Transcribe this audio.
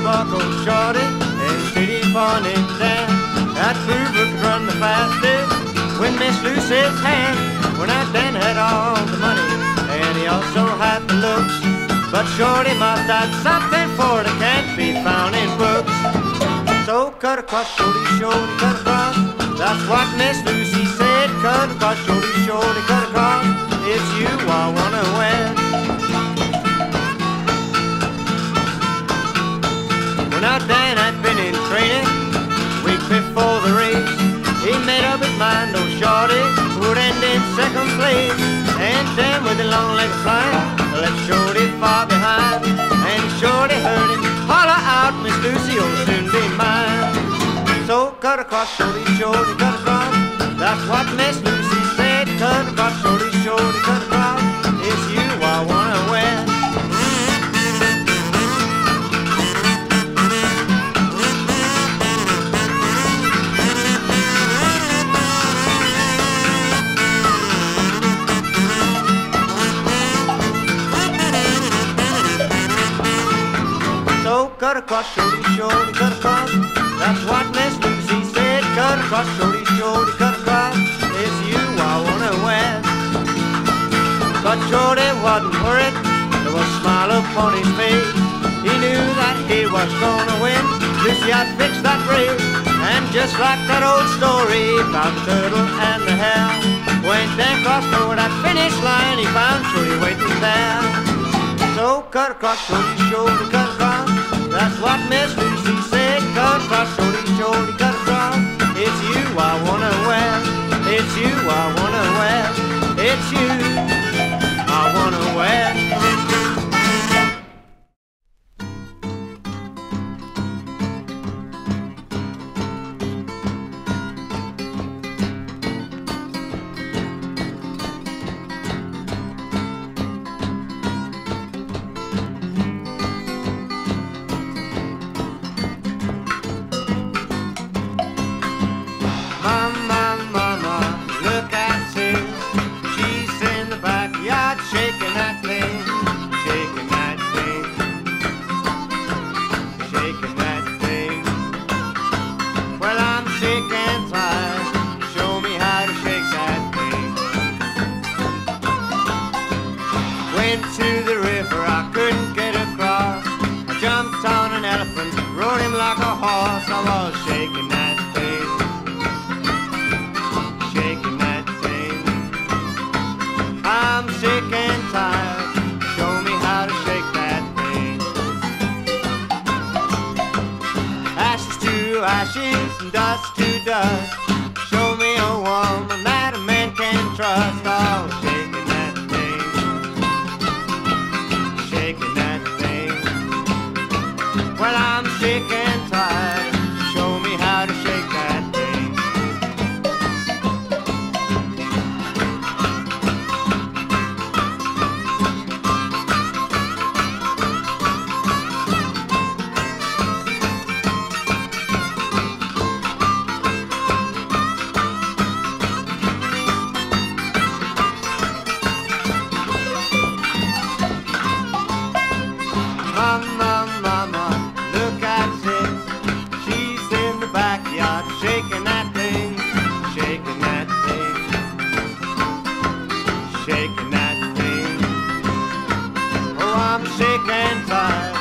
buckled Shorty and city morning down. That Hoover could run the fastest when Miss Lucy's hand. When I then had all the money and he also had the looks, but Shorty must have something for it can't be found in books. So cut across, Shorty, Shorty, cut across. That's what Miss Lucy said. Cut across, Shorty, Shorty, cut across. It's you I wanna wed. When our Dan had been in training, week before the race, he made up his mind, oh Shorty would end in second place. And Dan with the long legs flying left Shorty far behind. And Shorty heard him holler out, Miss Lucy will soon be mine. So cut across, Shorty, Shorty, cut across. That's what Miss Lucy said. Cut across, Shorty, Shorty, cut across. It's you I wanna wed. So cut across, Shorty, Shorty, cut across. That's what Miss Lucy said. Cut across, Shorty, Shorty, cut across. It's you I wanna wed. But Shorty wasn't worried. There was a smile upon his face. He knew that he was gonna win. Lucy had fixed that race. And just like that old story about the turtle and the hare, when Dan crossed over that finish line, he found Shorty waiting there. So cut across, Shorty, Shorty, cut across. That's what Miss Lucy said. Cut across, Shorty, Shorty, cut across. It's you I wanna wed. It's you I wanna wed. It's you I wanna wed. Shaking that thing, shaking that thing, shaking that thing. Well, I'm sick and tired, show me how to shake that thing. Went to the river, I couldn't get across. I jumped on an elephant, rode him like a horse. I was shaking that thing, shaking that thing. I'm sick and tired, show me how to shake that thing. Ashes to ashes and dust to dust, show me a woman that a man can trust. Oh, shaking that thing, shaking that thing. Well, I'm sick and tired, show me how to shake that thing. Mama, mama, look at sis. She's in the backyard shaking that thing, shaking that thing, shaking that thing. Oh, I'm sick and tired.